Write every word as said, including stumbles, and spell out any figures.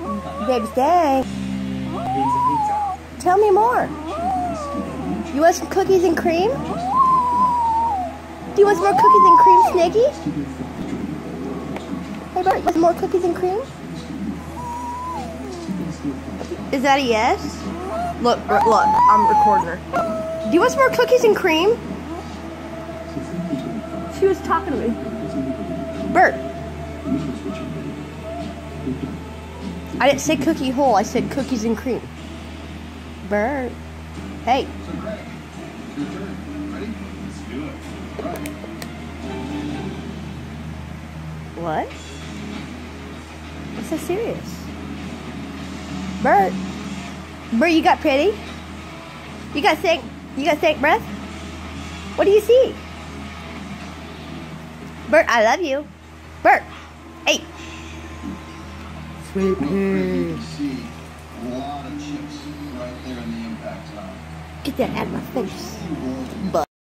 Baby, stay. Tell me more. You want some cookies and cream? Do you want some more cookies and cream, Sniggy? Hey, Bert, you want some more cookies and cream? Is that a yes? Look, Bert, look, I'm recording her. Do you want some more cookies and cream? She was talking to me. Bert. I didn't say cookie hole, I said cookies and cream. Bert. Hey. So Greg, your turn. Ready? Let's do it. Right. What? What's so serious? Bert. Bert, you got pretty? You got thick, you got thick breath? What do you see? Bert, I love you. Bert. Hey. Sweet pea. You can see a lot of chips right there in the impact zone. Get that out of my face. Bug.